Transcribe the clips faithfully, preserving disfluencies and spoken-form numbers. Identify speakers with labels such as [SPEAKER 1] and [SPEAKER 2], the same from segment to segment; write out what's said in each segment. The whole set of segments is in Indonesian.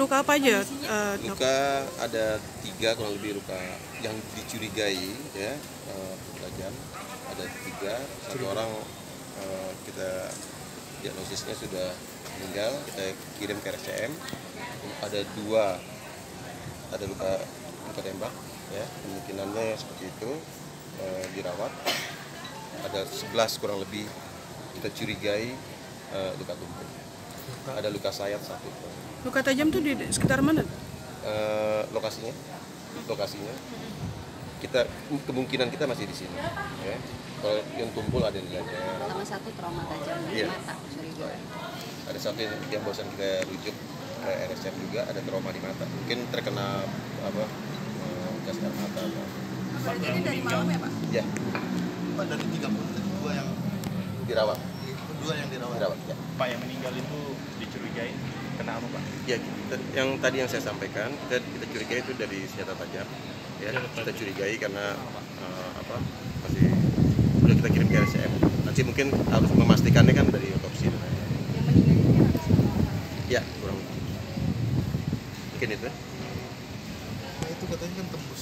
[SPEAKER 1] luka apa aja? Uh,
[SPEAKER 2] luka ada tiga kurang lebih luka yang dicurigai ya uh, tajam. Ada tiga, satu orang uh, kita diagnosisnya sudah meninggal, kita kirim ke R S C M. Ada dua ada luka luka tembak ya, kemungkinannya seperti itu, uh, dirawat. Ada sebelas kurang lebih kita curigai uh, luka tumpul. Ada luka sayat satu.
[SPEAKER 1] Luka tajam tuh di sekitar mana?
[SPEAKER 2] Uh, lokasinya, lokasinya kita kemungkinan kita masih di sini. Ya. Kalau yang tumpul ada di leher.
[SPEAKER 3] Sama satu trauma tajam di
[SPEAKER 2] yeah.
[SPEAKER 3] mata, curiga.
[SPEAKER 2] Ada satu yang, yang bosan kita rujuk ke R S C M juga, ada trauma di mata. Mungkin terkena apa? Uh, gas air mata.
[SPEAKER 3] Apa jadi dari malam ya Pak?
[SPEAKER 2] Ya.
[SPEAKER 4] Pak, dari tiga puluh dua yang
[SPEAKER 2] dirawat.
[SPEAKER 4] Dua yang dirawat.
[SPEAKER 2] Dirawat ya.
[SPEAKER 5] Pak, yang meninggal itu dicurigai kena apa Pak?
[SPEAKER 2] Ya, kita, yang tadi yang saya sampaikan, kita, kita curigai itu dari senjata tajam. Ya, kita curigai karena uh, apa? Masih udah kita kirim ke R S C M. Nanti mungkin harus memastikannya kan dari otopsi.
[SPEAKER 3] Yang meninggal ini harus
[SPEAKER 2] Ya, kurang lebih. Mungkin itu.
[SPEAKER 4] Nah, itu katanya kan tembus.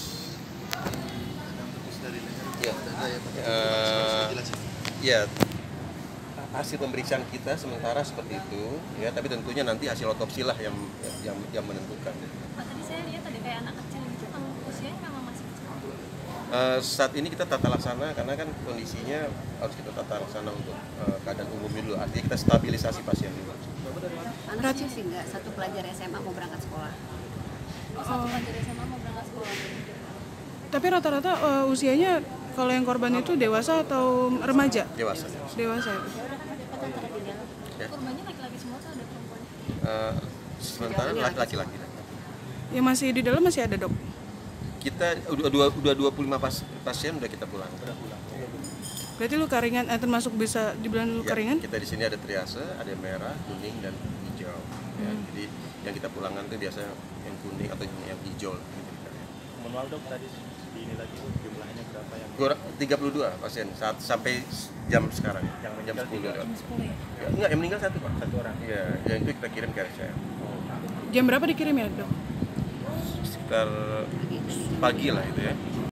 [SPEAKER 4] Yang tembus dari leher.
[SPEAKER 2] Ya.
[SPEAKER 4] Ada ya Pak.
[SPEAKER 2] Uh,
[SPEAKER 4] Jelasin.
[SPEAKER 2] Ya, hasil pemeriksaan kita sementara seperti itu, ya. Tapi tentunya nanti hasil otopsi lah yang yang yang menentukan.
[SPEAKER 6] Pak, tadi saya lihat ada kayak anak kecil gitu, memang usianya memang masih kecil.
[SPEAKER 2] Uh, saat ini kita tata laksana karena kan kondisinya harus kita tata laksana untuk uh, keadaan umumnya dulu. Artinya kita stabilisasi pasien dulu.
[SPEAKER 3] Anak sih nggak satu pelajar S M A mau berangkat sekolah.
[SPEAKER 6] Satu pelajar S M A mau berangkat sekolah.
[SPEAKER 1] Tapi rata-rata uh, usianya kalau yang korban itu dewasa atau remaja?
[SPEAKER 2] Dewasa.
[SPEAKER 1] Dewasa.
[SPEAKER 6] Ya udah kan ada antara di dalam.
[SPEAKER 2] Ya.
[SPEAKER 6] Korbannya laki-laki semua atau ada perempuan?
[SPEAKER 2] Uh, sementara laki-laki.
[SPEAKER 1] Yang masih di dalam masih ada dok?
[SPEAKER 2] Kita udah dua udah dua puluh lima pas, pasien udah kita pulang.
[SPEAKER 1] Berarti luka ringan, eh, termasuk bisa dibilang luka
[SPEAKER 2] Ya,
[SPEAKER 1] ringan?
[SPEAKER 2] kita di sini ada triase, ada merah, kuning dan hijau. Ya,
[SPEAKER 1] Hmm.
[SPEAKER 2] jadi yang kita pulangkan itu biasanya yang kuning atau yang hijau.
[SPEAKER 5] Manual dok tadi di ini lagi jumlahnya berapa yang
[SPEAKER 2] Kurang tiga puluh dua pasien saat sampai jam sekarang.
[SPEAKER 5] Yang
[SPEAKER 2] jam
[SPEAKER 5] meninggal
[SPEAKER 2] sepuluh.
[SPEAKER 5] tiga.
[SPEAKER 2] lewat.
[SPEAKER 6] sepuluh ya?
[SPEAKER 2] Ya, enggak, yang meninggal satu Pak.
[SPEAKER 5] satu orang?
[SPEAKER 2] Iya, yang itu kita kirim ke R S C M.
[SPEAKER 1] Jam berapa dikirim ya dok?
[SPEAKER 2] Sekitar pagi lah itu ya.